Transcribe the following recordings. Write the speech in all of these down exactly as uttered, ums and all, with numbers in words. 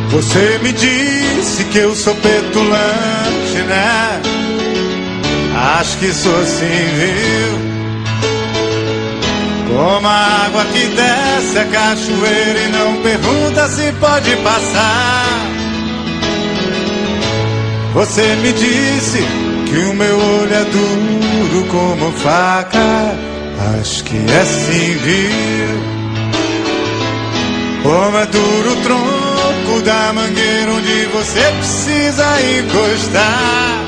Você me disse que eu sou petulante, né? Acho que sou assim, viu? Como a água que desce a cachoeira e não pergunta se pode passar. Você me disse que o meu olho é duro como faca. Acho que é assim, viu? Como é duro o tronco da mangueira onde você precisa encostar.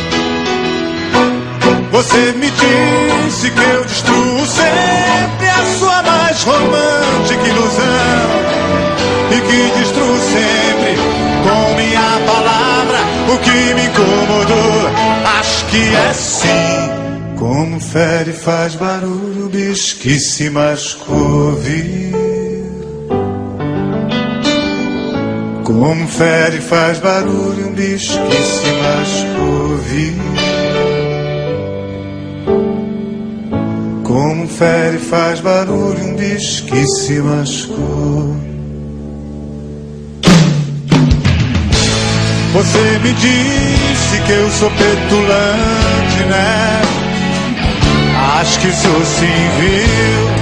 Você me disse que eu destruo sempre a sua mais romântica ilusão, e que destruo sempre com minha palavra o que me incomodou. Acho que é sim. Como fere faz barulho, bicho que se machucou, viu? Como fere faz barulho, um bicho que se machucou, viu? Como fere faz barulho, um bicho que se machucou. Você me disse que eu sou petulante, né? Acho que sou sim, viu?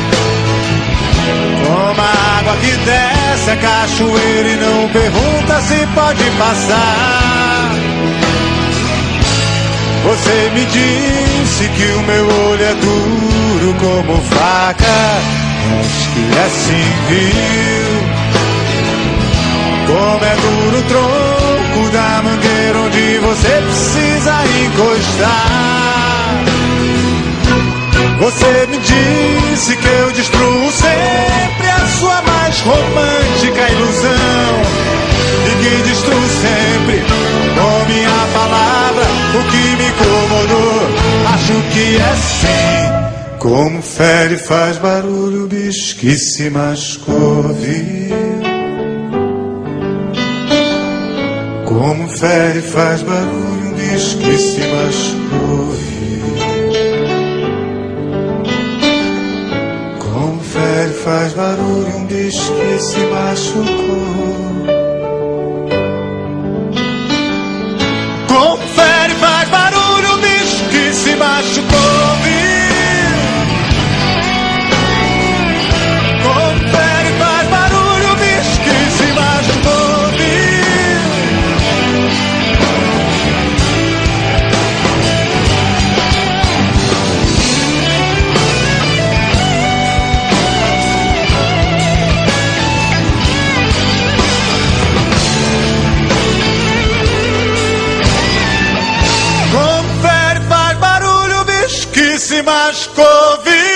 Como a água que desce a cachoeira e não pergunta se pode passar. Você me disse que o meu olho é duro como faca. Acho que é assim, viu? Como é duro o tronco da mangueira onde você precisa encostar. Você me disse que eu destruo sempre a sua mais romântica ilusão, e que destruo sempre com minha palavra o que me incomodou. Acho que é sim. Como fere faz barulho, bicho que se machucou, viu? Como fere faz barulho, bicho que se machucou, viu? Como fere faz barulho, um bicho que se machucou. Confere, faz barulho, o bicho que se machucou, viu? Confere, faz barulho, o bicho que se machucou, viu? Se machucou, viu?